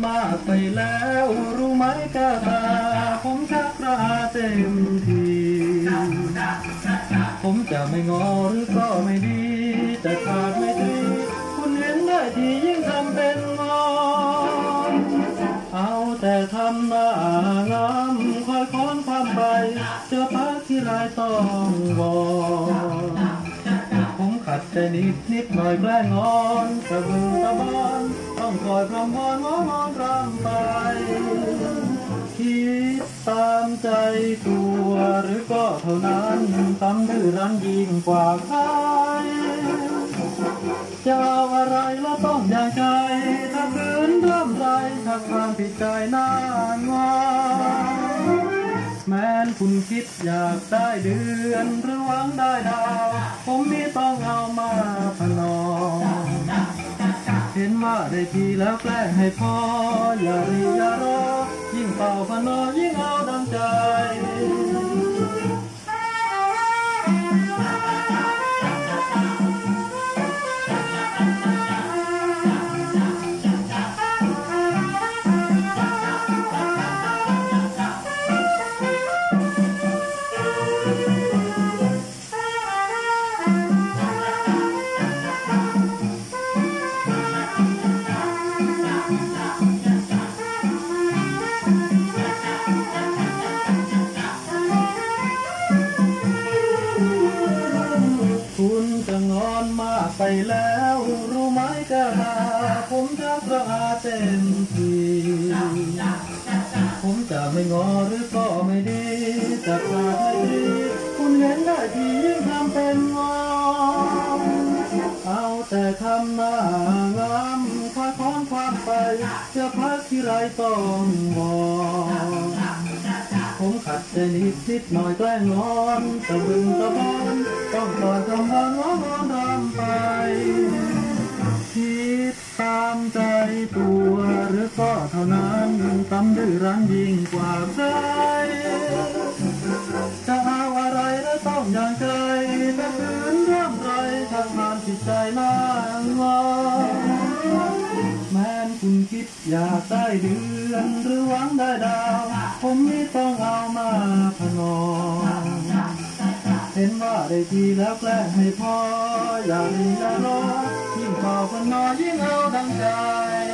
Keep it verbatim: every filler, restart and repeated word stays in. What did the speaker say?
มากไปแล้วรู้ไหมแก้วตาผมชักระอาเต็มทีผมจะไม่งอหรือก็ไม่ดีแต่ขาดไม่ดีคุณเห็นได้ทียิ่งทำเป็นงอนเอาแต่ทำหน้างามคอยค้อนความไปเจอพักที่ไรต้องวอนผมขัดใจนิดนิดหน่อยแกล้งงอนกระบือตะบอนต้องคอยพรำพรง้องอนรำไปคิดตามใจตัวหรือก็เท่านั้นตำดื้อรั้นยิ่งกว่าใครจะเอาอะไรแล้วต้องอย่างใจถ้าคืนเริ่มไรถ้าความผิดใจนานว่าแม้นคุณคิดอยากได้เดือนหรือหวังได้ดาวผมมีต้องเอามาพนอเห็นว่าได้ทีแล้วแกล้งให้พออย่ารีอย่ารอยิ่งเป่าพนอยิ่งเอาดังใจคุณจะงอนมากไปแล้วรู้ไหมกะลาผมชักระอาเต็มทีผมจะไม่งอหรือก็ไม่ดีจะขาดไม่ดีคุณเห็นได้ทียิ่งทำเป็นงอนเอาแต่ทำหน้างามคอยค้อนความไปจะพักที่ไรต้องวอนผมขัดใจนิดนิดหน่อยแกล้งงอนตะบึงตะบอนต้องคอยทำวันง้องอนรำไปคิดตามใจตัวหรือก็เท่านั้นตำดื้อรั้นยิ่งกว่าใครจะเอาอะไรแล้วต้องอย่างใจถ้าคืนเรื่องไรทางงานจิตใจนางงอแม้นคุณคิดอยากได้เดือนหรือหวังได้ดาวผมนี่ต้องเอามาพนอเห็นว่าได้ทีแล้วแกล้งให้พออย่าลืมอย่ารอยิ่งเป่าพนอยิ่งเอาดังใจ